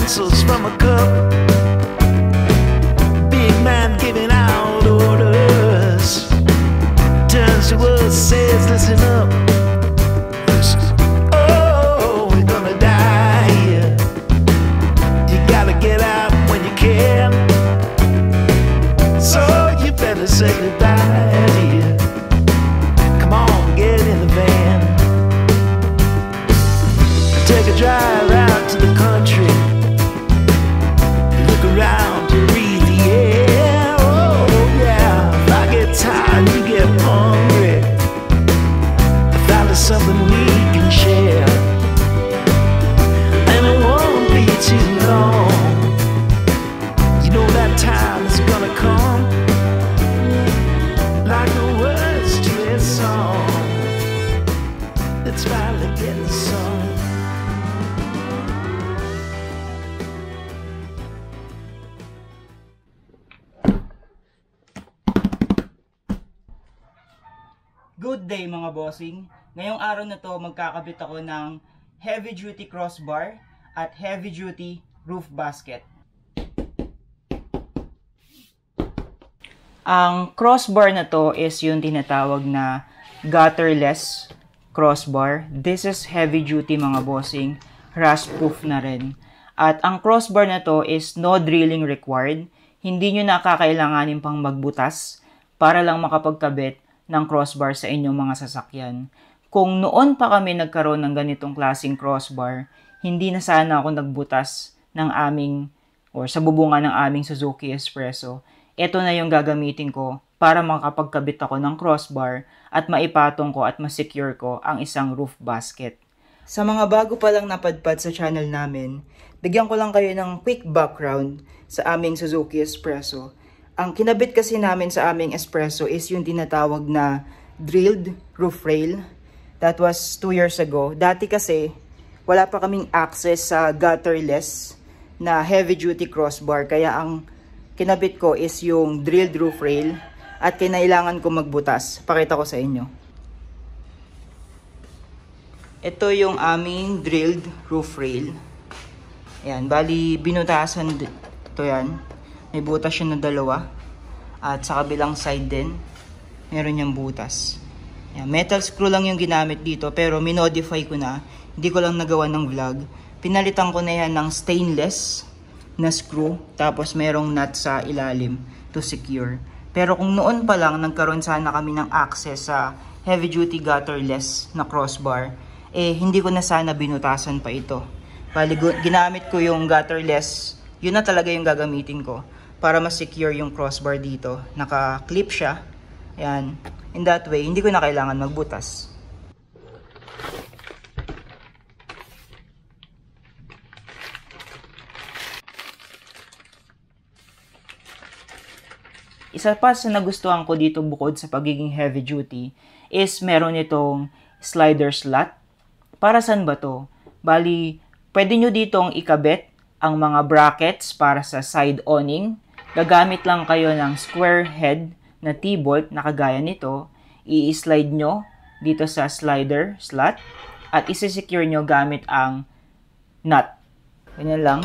utensils from a cup. Big man giving out orders. Turns to us, says, listen up. Oh, we're gonna die here. You gotta get out when you can. So you better say goodbye here. Come on, get in the van. Take a drive out to the country. Look around to breathe the air. Oh yeah, if I get tired, you get hungry. I found us something we can share, and it won't be too long. You know that time is gonna come, like the words to a song that's finally getting sung. Good day mga bossing! Ngayong araw na to magkakabit ako ng heavy duty crossbar at heavy duty roof basket. Ang crossbar na to is yung tinatawag na gutterless crossbar. This is heavy duty mga bossing, rust proof na rin. At ang crossbar na to is no drilling required. Hindi nyo nakakailanganin pang magbutas para lang makapagkabit ng crossbar sa inyong mga sasakyan. Kung noon pa kami nagkaroon ng ganitong klaseng crossbar, hindi na sana ako nagbutas ng sa bubungan ng aming Suzuki Espresso. Ito na yung gagamitin ko para makapagkabit ako ng crossbar at maipatong ko at masecure ko ang isang roof basket. Sa mga bago pa lang napadpad sa channel namin, bigyan ko lang kayo ng quick background sa aming Suzuki Espresso. Ang kinabit kasi namin sa aming Espresso is yung tinatawag na drilled roof rail. That was 2 years ago. Dati kasi wala pa kaming access sa gutterless na heavy duty crossbar. Kaya ang kinabit ko is yung drilled roof rail at kinailangan ko magbutas. Pakita ko sa inyo. Ito yung aming drilled roof rail. Ayan, bali binutasan ito yan. May butas siya na dalawa. At sa kabilang side din, meron niyang butas. Yan, metal screw lang yung ginamit dito, pero minodify ko na. Hindi ko lang nagawa ng vlog. Pinalitan ko na yan ng stainless na screw. Tapos merong nut sa ilalim to secure. Pero kung noon pa lang nagkaroon sana kami ng access sa heavy duty gutterless na crossbar, hindi ko na sana binutasan pa ito. Bali, ginamit ko yung gutterless. Yun na talaga yung gagamitin ko para ma-secure yung crossbar dito. Naka-clip siya. Ayan. In that way, hindi ko na kailangan magbutas. Isa pa sa nagustuhan ko dito bukod sa pagiging heavy duty is meron itong slider slot. Para saan ba to? Bali, pwede nyo ditong ikabit ang mga brackets para sa side awning. Gagamit lang kayo ng square head na T-bolt na kagaya nito. I-slide nyo dito sa slider slot at isi-secure nyo gamit ang nut. Ganyan lang.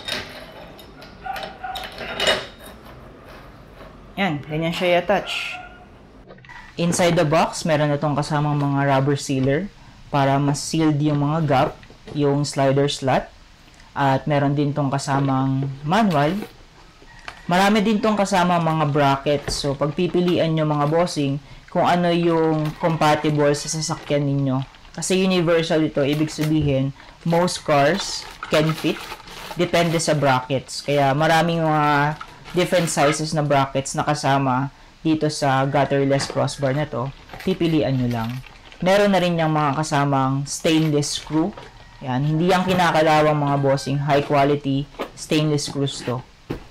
Yan, ganyan siya i-attach. Inside the box, meron itong kasamang mga rubber sealer para mas sealed yung mga gap, yung slider slot. At meron din tong kasamang manual. Marami din tong kasamang mga brackets. So, pagpipilian nyo mga bossing kung ano yung compatible sa sasakyan ninyo. Kasi universal ito, ibig sabihin, most cars can fit. Depende sa brackets. Kaya maraming mga different sizes na brackets na kasama dito sa gutterless crossbar na to. Pipilian nyo lang. Meron na rin yung mga kasamang stainless screw. Yan, hindi yung kinakalawang mga bossing, high quality stainless screws to.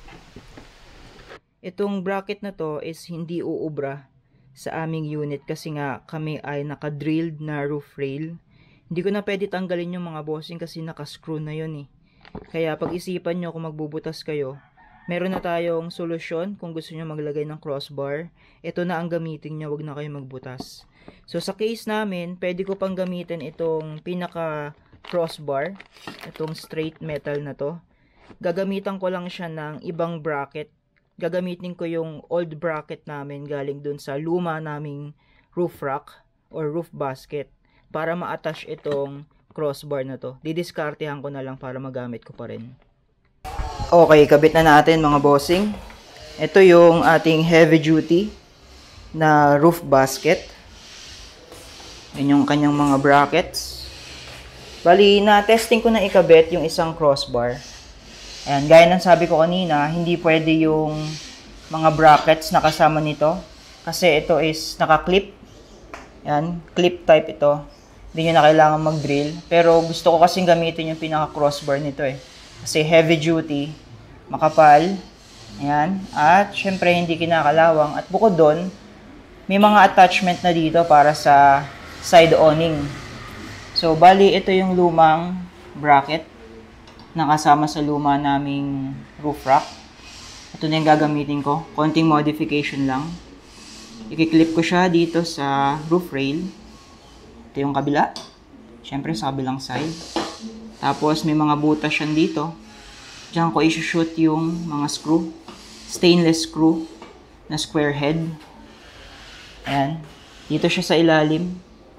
Itong bracket na to is hindi uubra sa aming unit kasi nga kami ay naka-drilled na roof rail. Hindi ko na pwede tanggalin yung mga bossing kasi naka-screw na yun eh. Kaya pag-isipan nyo kung magbubutas kayo, meron na tayong solusyon kung gusto nyo maglagay ng crossbar. Ito na ang gamitin nyo, wag na kayo magbutas. So sa case namin, pwede ko pang gamitin itong pinaka crossbar, itong straight metal na to. gagamitan ko lang siya ng ibang bracket. Gagamitin ko yung old bracket namin galing dun sa luma naming roof rack or roof basket para ma-attach itong crossbar na to. Didiskartehan ko na lang para magamit ko pa rin. Okay, kabit na natin mga bossing. Ito yung ating heavy duty na roof basket. Yan yung kanyang mga brackets. Bali, na-testing ko na ikabit yung isang crossbar. Ayan, gaya ng sabi ko kanina, hindi pwede yung mga brackets na kasama nito. Kasi ito is naka-clip. Ayan, clip type ito. Hindi nyo na kailangan mag-drill. Pero gusto ko kasing gamitin yung pinaka-crossbar nito eh. Kasi heavy duty, makapal. Ayan, at syempre hindi kinakalawang. At bukod doon, may mga attachment na dito para sa side awning. So, bali, ito yung lumang bracket na kasama sa luma naming roof rack. Ito na yung gagamitin ko. Konting modification lang. I-clip ko siya dito sa roof rail. Ito yung kabila. Siyempre, sa kabilang side. Tapos, may mga butas yan dito. Diyan ko i-shoot yung mga screw. Stainless screw na square head. Ayan. Dito siya sa ilalim.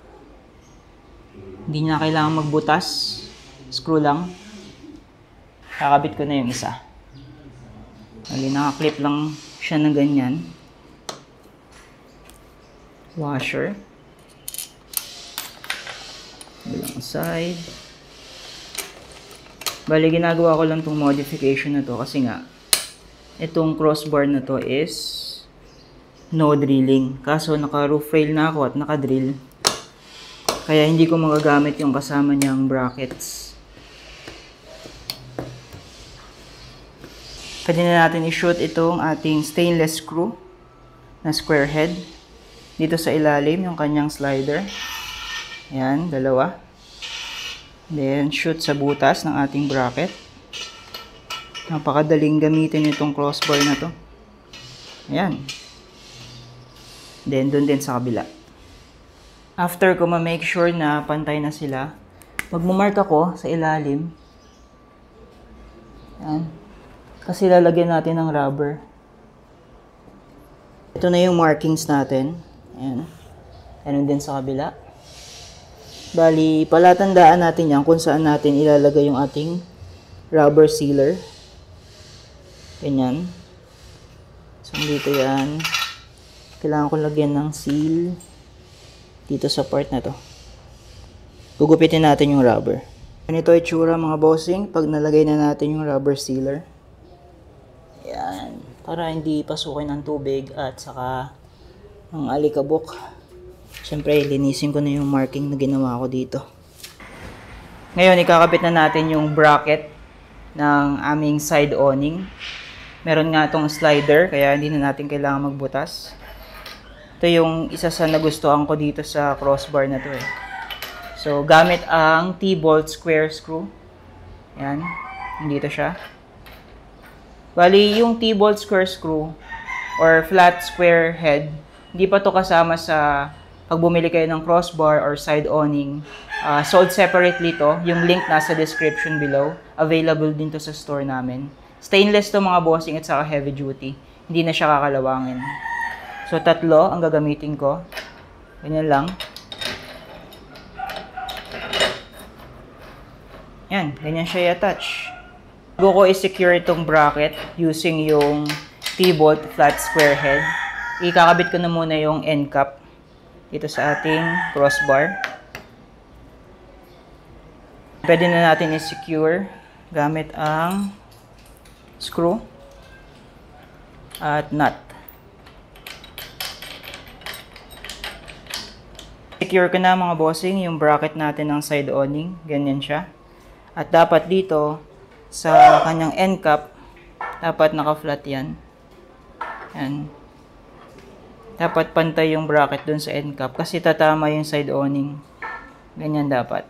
Hindi na kailangan magbutas. Screw lang. Kakabit ko na yung isa. Bali, nakaklip lang siya ng ganyan. Washer. Bilang side. Bali, ginagawa ko lang itong modification na to kasi nga, itong crossbar na to is no drilling. Kaso naka-roof rail na ako at naka-drill. Kaya hindi ko magagamit yung kasama niyang brackets. Pwede na natin i-shoot itong ating stainless screw na square head. Dito sa ilalim, yung kanyang slider. Ayan, dalawa. Then, shoot sa butas ng ating bracket. Napakadaling gamitin itong crossbar na to. Ayan. Then, dun din sa kabila. After ko ma-make sure na pantay na sila, magmumark ako sa ilalim. Ayan. Kasi lalagyan natin ng rubber. Ito na yung markings natin. Ayan. Ayan din sa kabila. Bali, palatandaan natin yan kung saan natin ilalagay yung ating rubber sealer. Ganyan. So, dito yan. Kailangan ko lagyan ng seal dito sa part na to. Gugupitin natin yung rubber. Ganito yung itsura mga bossing pag nalagay na natin yung rubber sealer. Yan. Para hindi pasukin ng tubig at saka ng alikabok. Siyempre, linisin ko na yung marking na ginawa ko dito. Ngayon, ikakabit na natin yung bracket ng aming side awning. Meron nga itong slider, kaya hindi na natin kailangan magbutas. Ito yung isa sa nagustuhan ko dito sa crossbar na to eh. So, gamit ang T-bolt square screw. Yan. Dito siya. Bali, yung T-bolt square screw or flat square head, hindi pa to kasama sa pag bumili kayo ng crossbar or side awning. Sold separately to. Yung link nasa description below. Available din to sa store namin. Stainless to mga bossing at saka heavy duty. Hindi na siya kakalawangin. So, tatlo ang gagamitin ko. Ganyan lang. Yan, ganyan siya i-attach. Bago ko i-secure itong bracket using yung T-bolt flat square head, ikakabit ko na muna yung end cap dito sa ating crossbar. Pwede na natin i-secure gamit ang screw at nut. Secure ko na mga bossing yung bracket natin ng side awning. Ganyan siya. At dapat dito sa kanyang end cap, dapat naka-flat yan. Yan. Dapat pantay yung bracket dun sa end cap kasi tatama yung side awning. Ganyan dapat.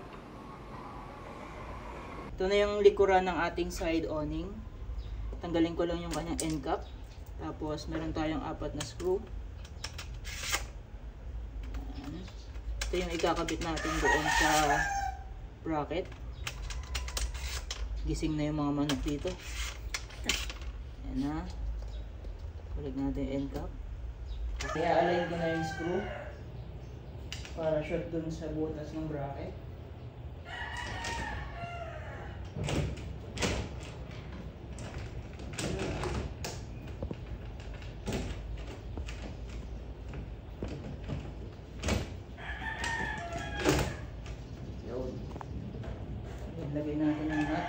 Ito na yung likuran ng ating side awning. Tanggalin ko lang yung kanyang end cap. Tapos meron tayong 4 na screw. Yan. Ito yung ikakabit natin doon sa bracket. gising na yung mga manok dito. Ayan na. Balik natin yung end cap. I-align ko na yung screw para short dun sa butas ng bracket. Lagay natin ng nut.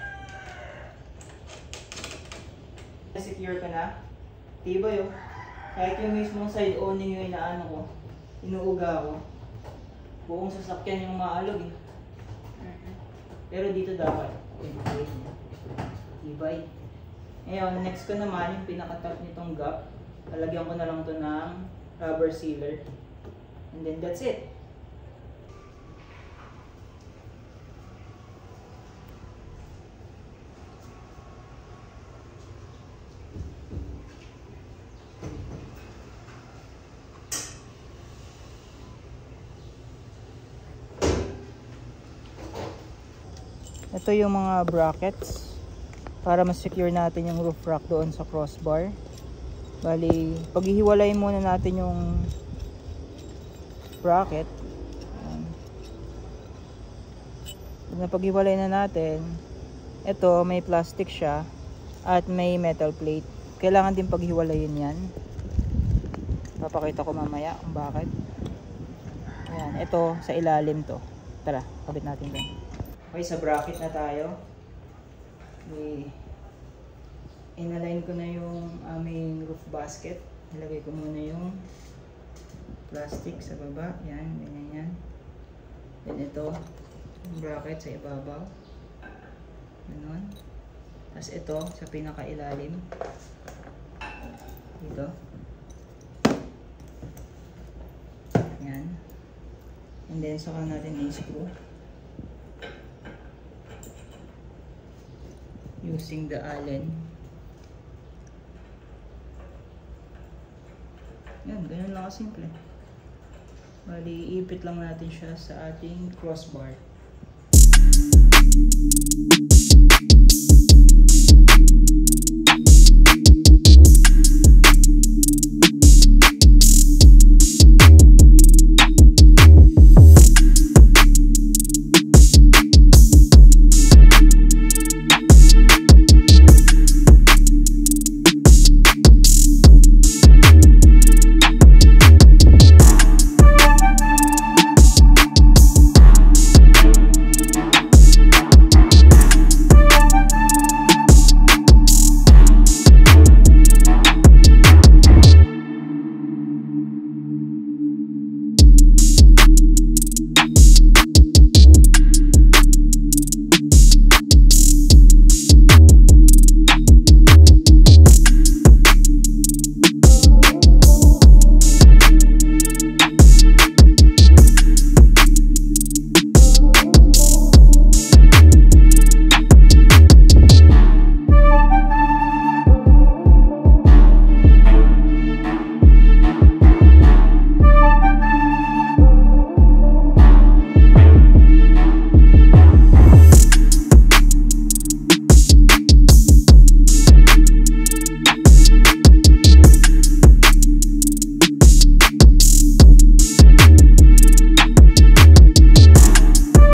Secure ka na. Tibay oh. Kahit yung mismong side owning yung inaano ko, inuuga ko, buong sasakyan yung maalog eh. Pero dito dapat. Tibay. Ngayon, next ko naman yung pinaka-top nitong gap. Lalagyan ko na lang to ng rubber sealer. And then that's it. Ito yung mga brackets para mas-secure natin yung roof rack doon sa crossbar. Bali, paghihiwalayin muna natin yung bracket. Pag napaghiwalay na natin, ito may plastic siya at may metal plate. Kailangan din paghiwalayin yan. Papakita ko mamaya kung bakit. Ayan, ito sa ilalim to. Tara, kabit natin din. Okay, sa bracket na tayo. Inalign ko na yung aming roof basket. Nilagay ko muna yung plastic sa baba. Yan, ganyan yan. Then ito, yung bracket sa ibabaw. Ganon. Tapos ito, sa pinakailalim. Dito. Yan. And then, saka natin i-screw. Using the Allen. Yan, ganun lang kasimple. Bali, ipit lang natin siya sa ating crossbar.